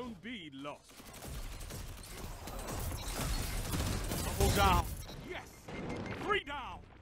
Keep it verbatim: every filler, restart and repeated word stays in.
Zone B lost. Double down. Yes! Three down!